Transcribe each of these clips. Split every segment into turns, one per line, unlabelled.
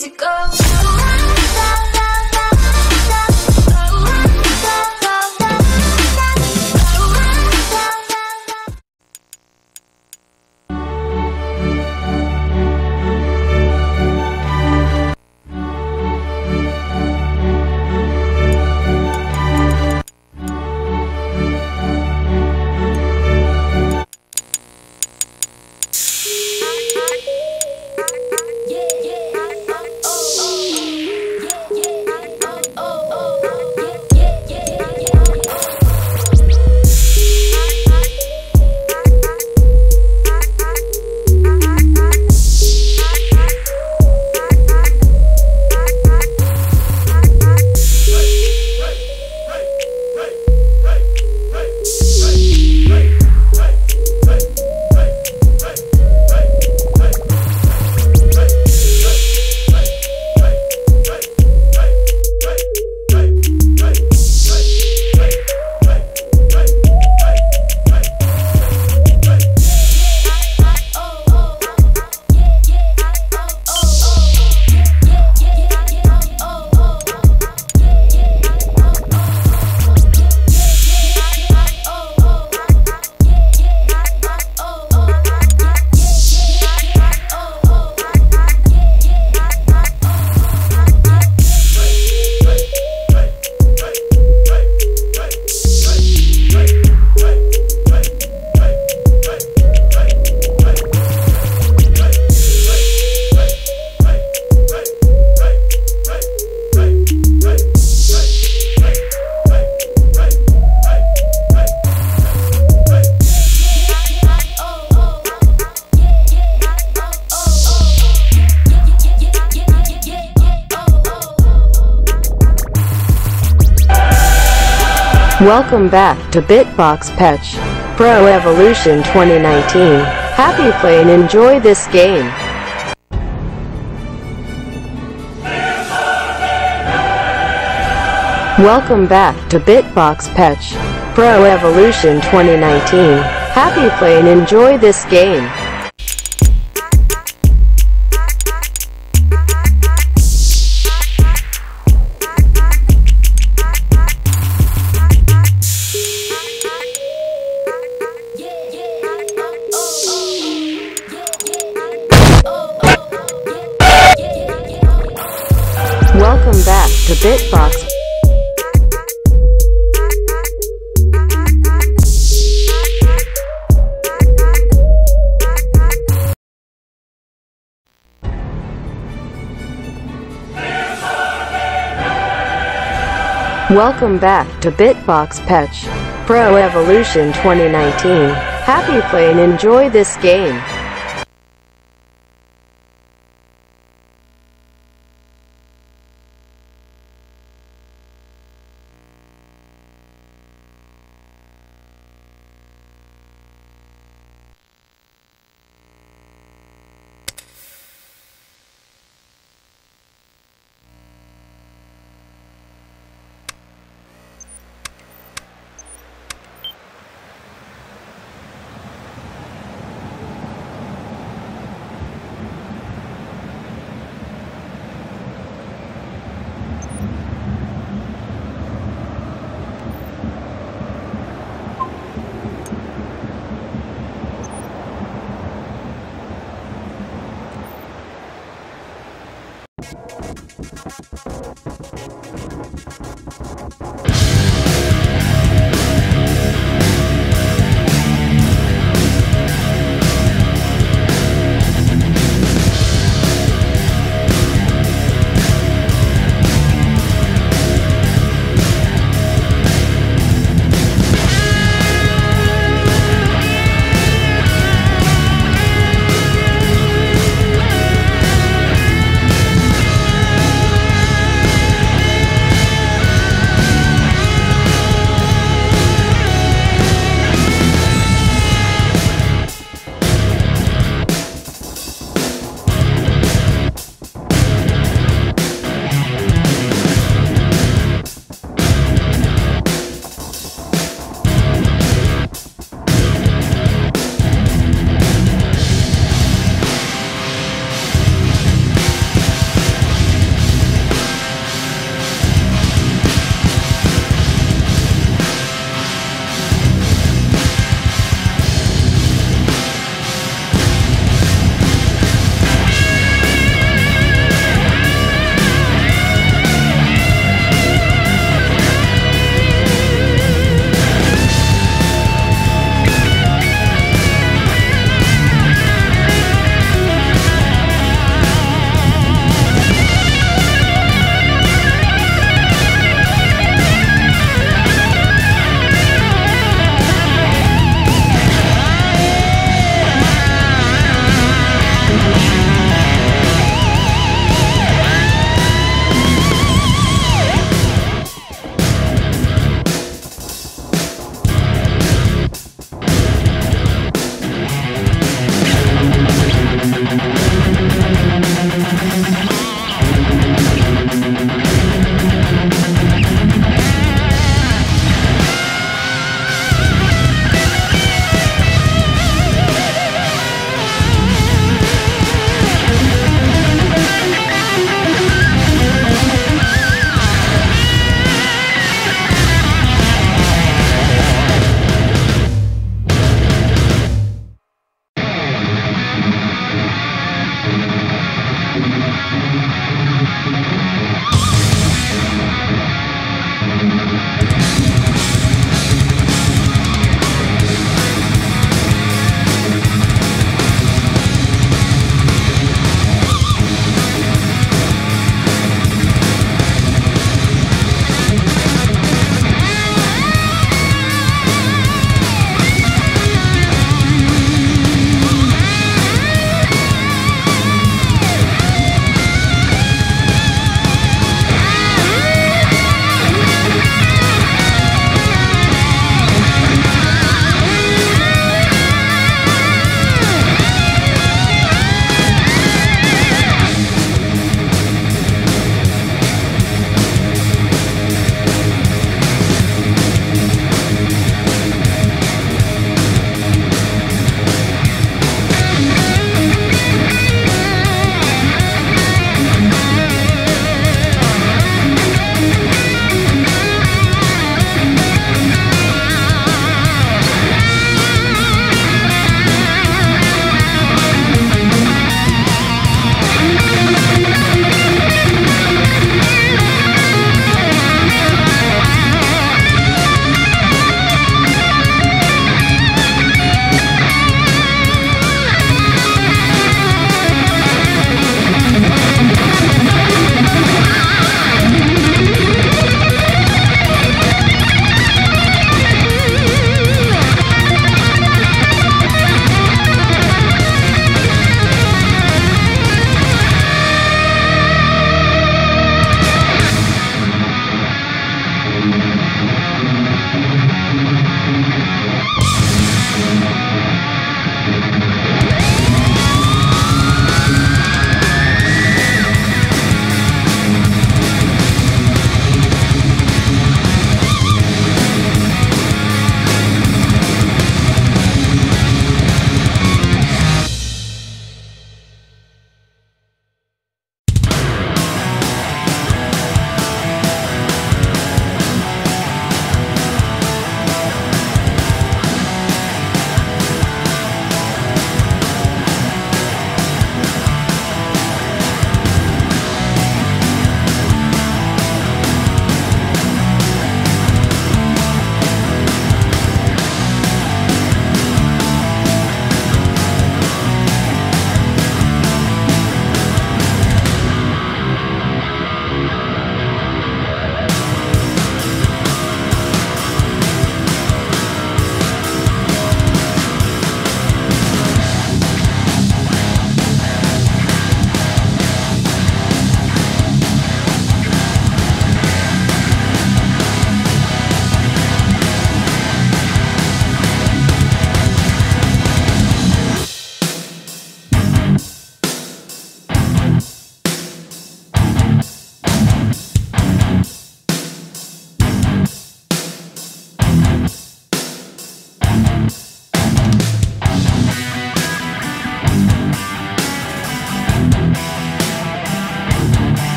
music go.
Welcome back to Bitbox Patch Pro Evolution 2019. Happy play and enjoy this game. Welcome back to Bitbox Patch Pro Evolution 2019. Happy play and enjoy this game. Welcome back to Bitbox. Welcome back to Bitbox Patch Pro Evolution 2019. Happy play and enjoy this game.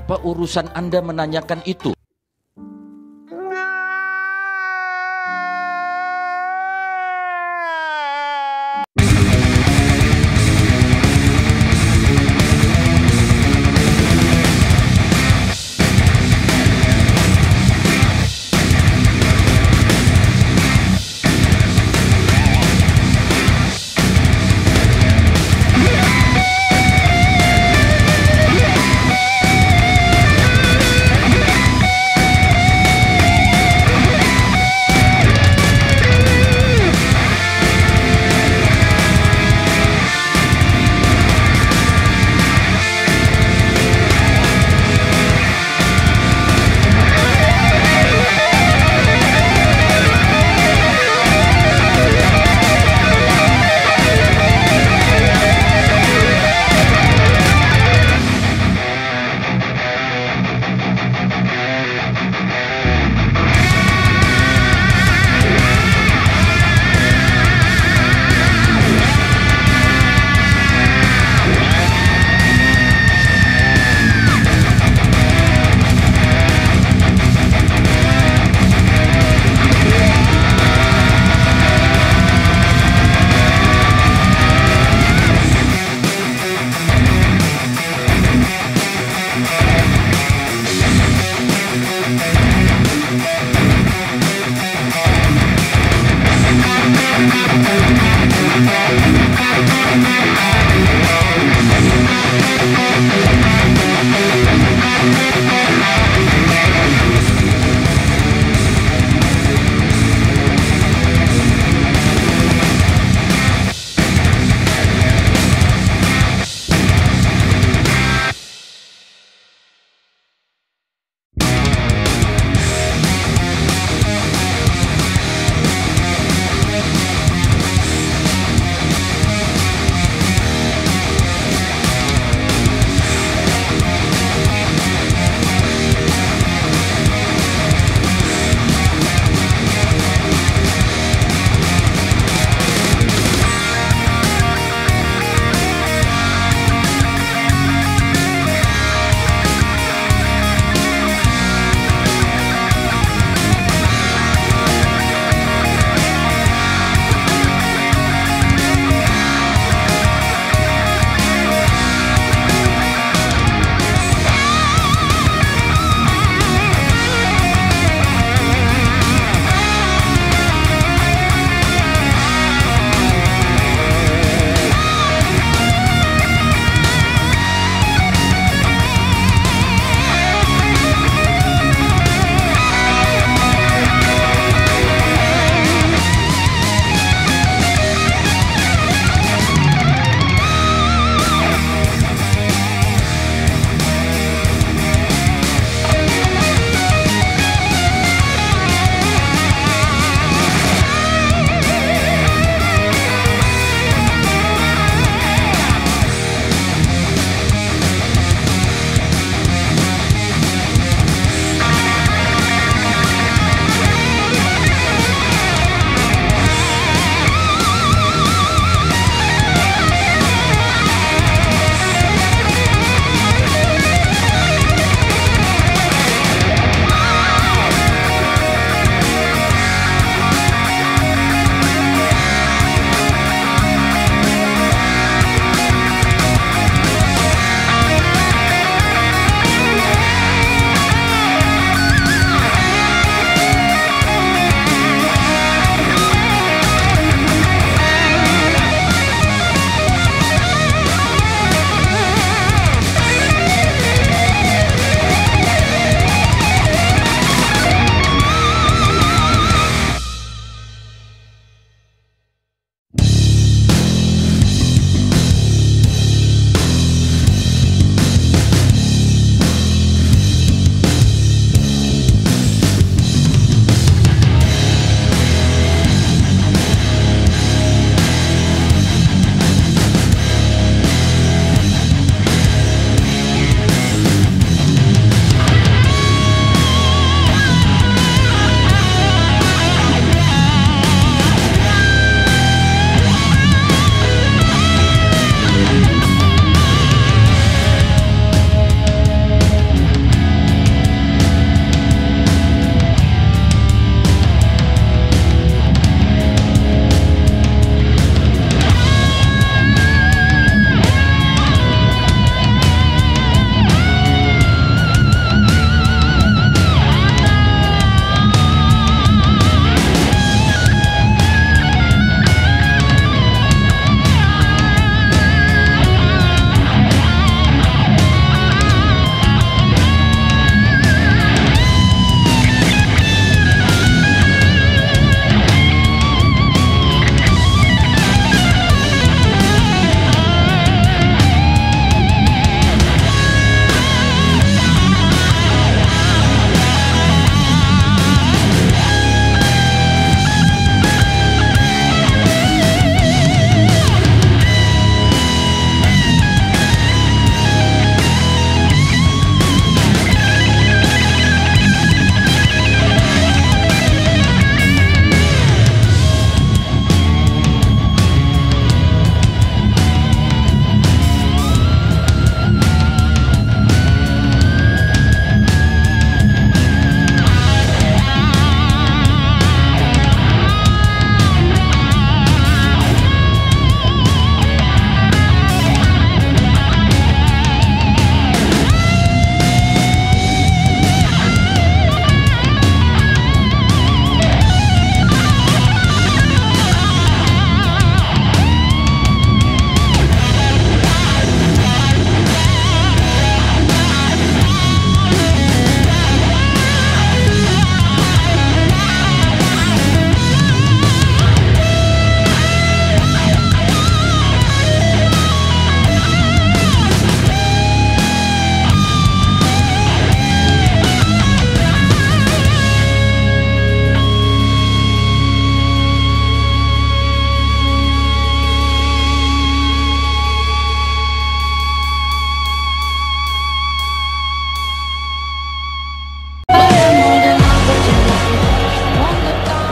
Apa urusan Anda menanyakan itu?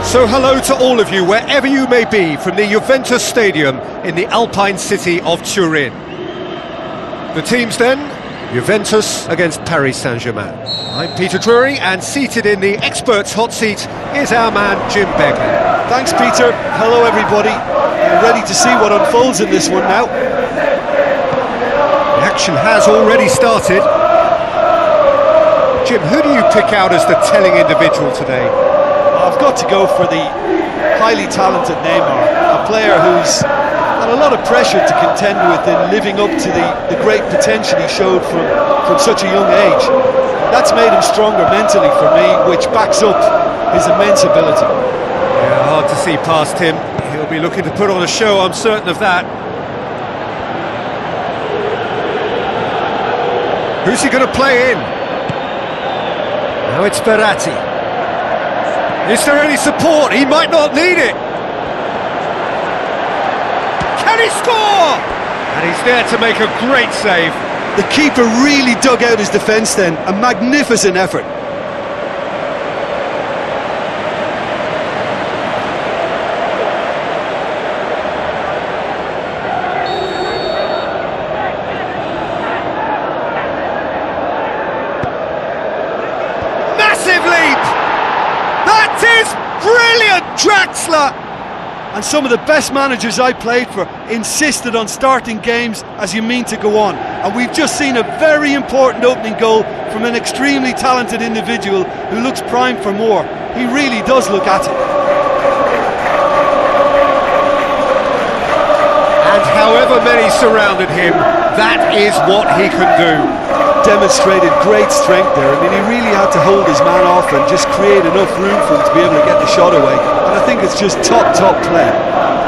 So hello to all of you, wherever you may be, from the Juventus Stadium in the Alpine city of Turin. The teams then, Juventus against Paris Saint-Germain. I'm Peter Drury, and seated in the experts' hot seat is our man Jim Begley.
Thanks, Peter. Hello, everybody. I'm ready to see what unfolds in this one now.
The action has already started. Jim, who do you pick out as the telling individual today?
I've got to go for the highly talented Neymar, a player who's had a lot of pressure to contend with in living up to the great potential he showed from such a young age. That's made him stronger mentally for me, which backs up his immense ability.
Yeah, hard to see past him. He'll be looking to put on a show, I'm certain of that. Who's he going to play in? Now it's Verratti. Is there any support? He might not need it. Can he score? And he's there to make a great save.
The keeper really dug out his defence then. A magnificent effort.
Massive leap! That is brilliant, Draxler!
And some of the best managers I played for insisted on starting games as you mean to go on. And we've just seen a very important opening goal from an extremely talented individual who looks primed for more. He really does look at it.
And however many surrounded him, that is what he can do.
Demonstrated great strength there. I mean, he really had to hold his man off and just create enough room for him to be able to get the shot away. And I think it's just top play.